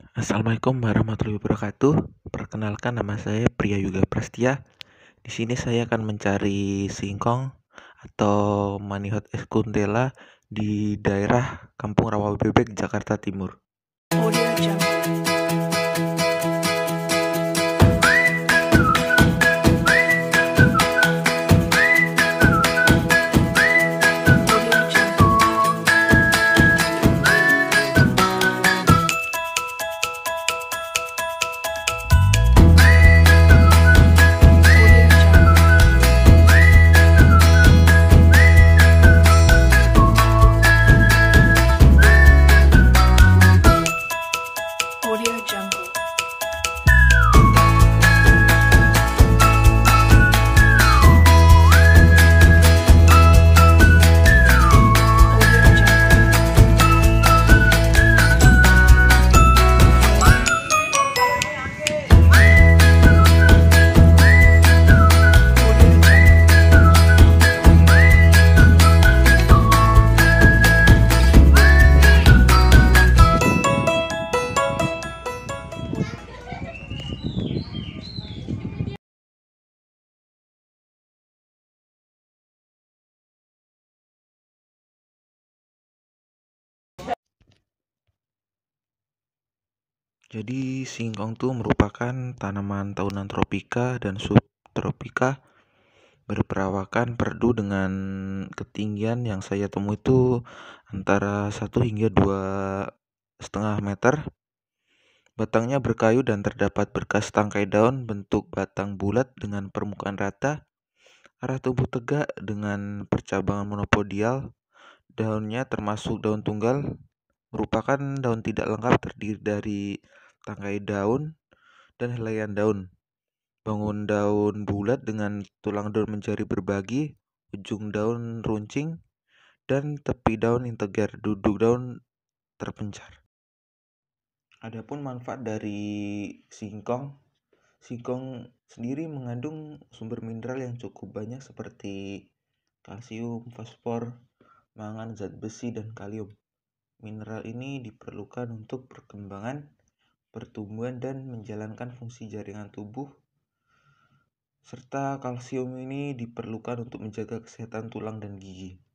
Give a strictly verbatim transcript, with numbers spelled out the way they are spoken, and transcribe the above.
Assalamualaikum warahmatullahi wabarakatuh. Perkenalkan, nama saya Priya Yuga Prastia. Di sini saya akan mencari singkong atau Manihot escuntella di daerah Kampung Rawabebek, Jakarta Timur. Audio Jungle. Audio Jungle. Audio Jungle. Audio Jungle. Audio Jungle. Audio Jungle. Jadi singkong itu merupakan tanaman tahunan tropika dan subtropika berperawakan perdu dengan ketinggian yang saya temui itu antara satu hingga dua setengah meter. Batangnya berkayu dan terdapat berkas tangkai daun bentuk batang bulat dengan permukaan rata, arah tumbuh tegak dengan percabangan monopodial. Daunnya termasuk daun tunggal, merupakan daun tidak lengkap terdiri dari tangkai daun dan helaian daun. Bangun daun bulat dengan tulang daun menjadi berbagi, ujung daun runcing, dan tepi daun integer, duduk daun terpencar. Adapun manfaat dari singkong, singkong sendiri mengandung sumber mineral yang cukup banyak seperti kalsium, fosfor, mangan, zat besi, dan kalium. Mineral ini diperlukan untuk perkembangan, pertumbuhan, dan menjalankan fungsi jaringan tubuh, serta kalsium ini diperlukan untuk menjaga kesehatan tulang dan gigi.